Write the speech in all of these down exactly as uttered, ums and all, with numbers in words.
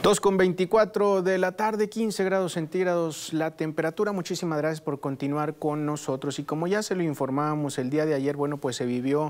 dos con veinticuatro de la tarde, quince grados centígrados la temperatura. Muchísimas gracias por continuar con nosotros. Y como ya se lo informábamos el día de ayer, bueno, pues se vivió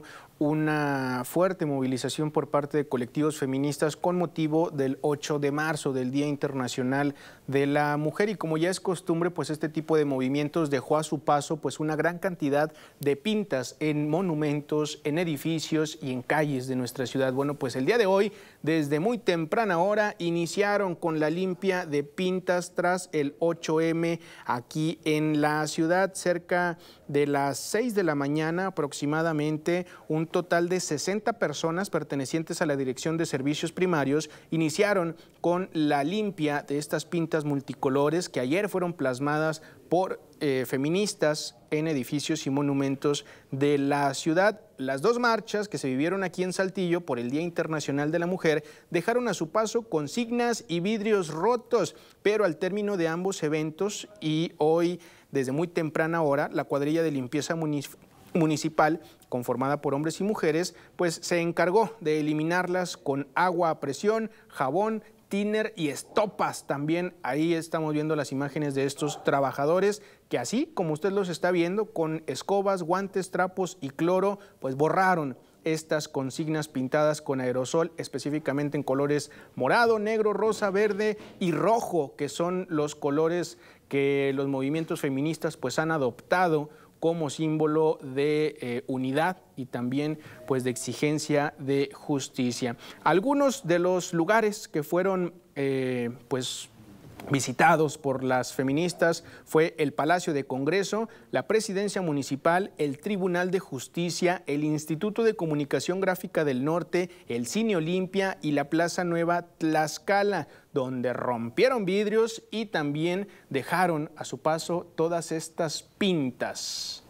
una fuerte movilización por parte de colectivos feministas con motivo del ocho de marzo, del Día Internacional de la Mujer. Y como ya es costumbre, pues este tipo de movimientos dejó a su paso pues una gran cantidad de pintas en monumentos, en edificios y en calles de nuestra ciudad. Bueno, pues el día de hoy, desde muy temprana hora, inició con la limpia de pintas tras el ocho eme aquí en la ciudad. Cerca de las seis de la mañana aproximadamente, un total de sesenta personas pertenecientes a la Dirección de Servicios Primarios iniciaron con la limpia de estas pintas multicolores que ayer fueron plasmadas por eh, feministas en edificios y monumentos de la ciudad. Las dos marchas que se vivieron aquí en Saltillo por el Día Internacional de la Mujer dejaron a su paso consignas y vidrios rotos, pero al término de ambos eventos y hoy desde muy temprana hora, la cuadrilla de limpieza municipal, conformada por hombres y mujeres, pues se encargó de eliminarlas con agua a presión, jabón, tiner y estopas. También ahí estamos viendo las imágenes de estos trabajadores que así como usted los está viendo, con escobas, guantes, trapos y cloro, pues borraron estas consignas pintadas con aerosol, específicamente en colores morado, negro, rosa, verde y rojo, que son los colores que los movimientos feministas pues han adoptado como símbolo de eh, unidad y también pues de exigencia de justicia. Algunos de los lugares que fueron eh, pues visitados por las feministas fue el Palacio de Congreso, la Presidencia Municipal, el Tribunal de Justicia, el Instituto de Comunicación Gráfica del Norte, el Cine Olimpia y la Plaza Nueva Tlaxcala, donde rompieron vidrios y también dejaron a su paso todas estas pintas.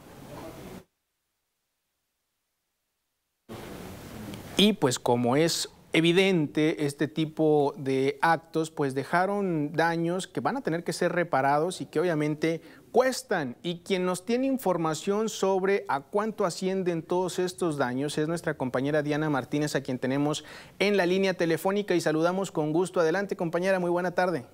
Y pues como es evidente, este tipo de actos pues dejaron daños que van a tener que ser reparados y que obviamente cuestan. Y quien nos tiene información sobre a cuánto ascienden todos estos daños es nuestra compañera Diana Martínez, a quien tenemos en la línea telefónica y saludamos con gusto. Adelante, compañera, muy buena tarde.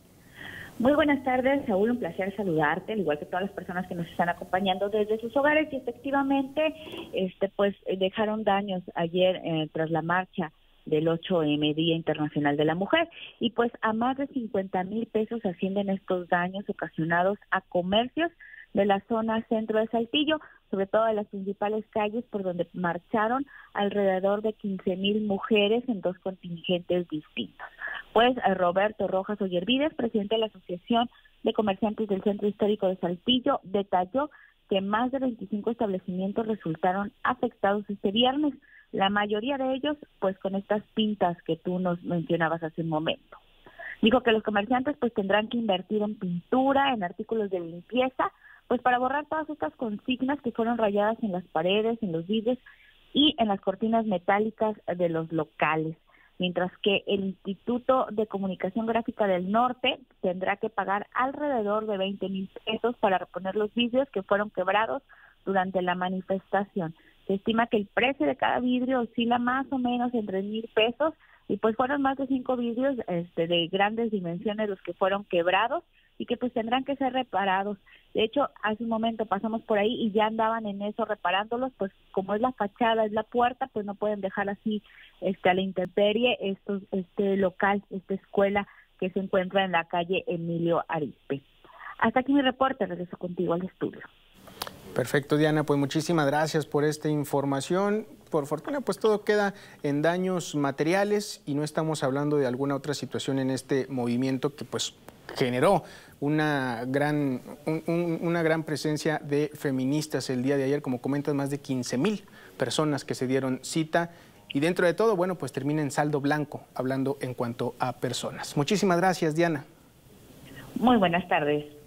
Muy buenas tardes, Saúl, un placer saludarte, al igual que todas las personas que nos están acompañando desde sus hogares. Y efectivamente, este pues dejaron daños ayer eh, tras la marcha del ocho eme, Día Internacional de la Mujer, y pues a más de cincuenta mil pesos ascienden estos daños ocasionados a comercios de la zona centro de Saltillo, sobre todo de las principales calles por donde marcharon alrededor de quince mil mujeres en dos contingentes distintos. Pues Roberto Rojas Ollervides, presidente de la Asociación de Comerciantes del Centro Histórico de Saltillo, detalló que más de veinticinco establecimientos resultaron afectados este viernes, la mayoría de ellos pues con estas pintas que tú nos mencionabas hace un momento. Dijo que los comerciantes pues tendrán que invertir en pintura, en artículos de limpieza, pues para borrar todas estas consignas que fueron rayadas en las paredes, en los vidrios y en las cortinas metálicas de los locales. Mientras que el Instituto de Comunicación Gráfica del Norte tendrá que pagar alrededor de veinte mil pesos para reponer los vidrios que fueron quebrados durante la manifestación. Se estima que el precio de cada vidrio oscila más o menos entre mil pesos y pues fueron más de cinco vidrios este, de grandes dimensiones los que fueron quebrados y que pues tendrán que ser reparados. De hecho, hace un momento pasamos por ahí y ya andaban en eso reparándolos, pues como es la fachada, es la puerta, pues no pueden dejar así este, a la intemperie estos, este local, esta escuela que se encuentra en la calle Emilio Arizpe. Hasta aquí mi reporte, regreso contigo al estudio. Perfecto, Diana, pues muchísimas gracias por esta información. Por fortuna, pues todo queda en daños materiales y no estamos hablando de alguna otra situación en este movimiento que pues generó una gran, un, un, una gran presencia de feministas el día de ayer. Como comentas, más de quince mil personas que se dieron cita y dentro de todo, bueno, pues termina en saldo blanco, hablando en cuanto a personas. Muchísimas gracias, Diana. Muy buenas tardes.